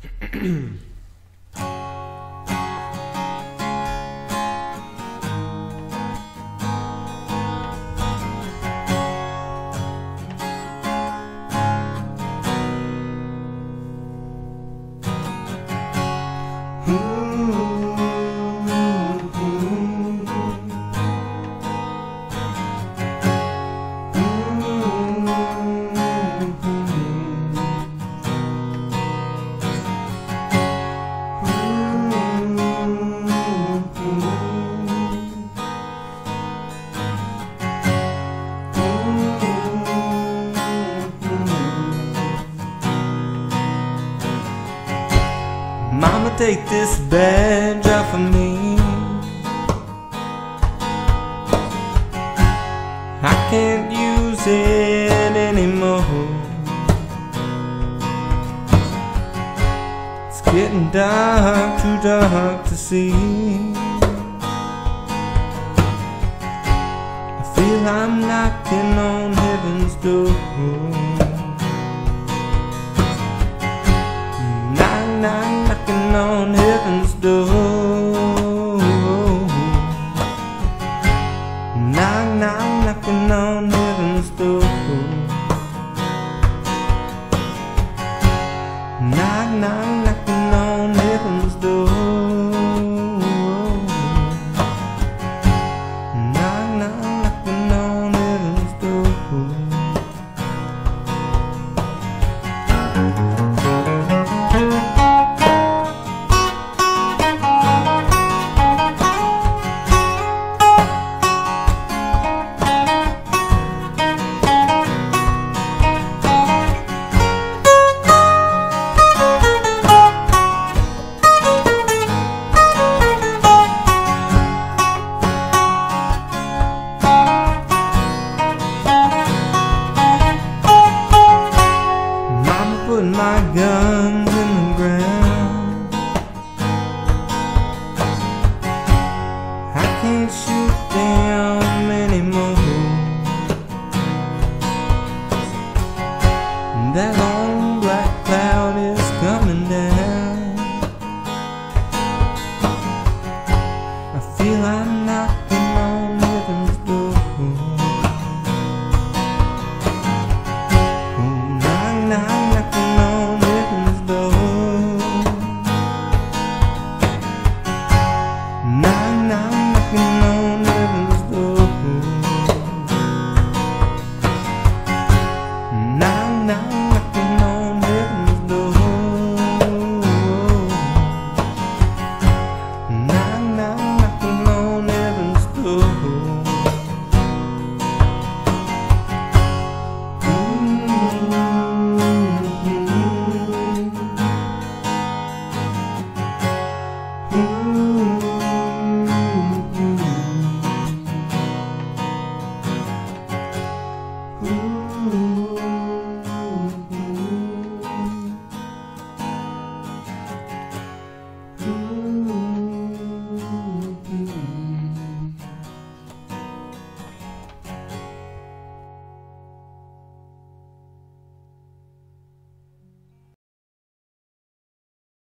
Mama, take this badge off of me. I can't use it anymore. It's getting dark, too dark to see. I feel I'm knocking on heaven's door. Knock, knock, knocking on heaven's door. Knock, knock, knocking on heaven's door. Knock, knock, knocking on heaven's door. Knock, knock, knocking on heaven's door. Put my gun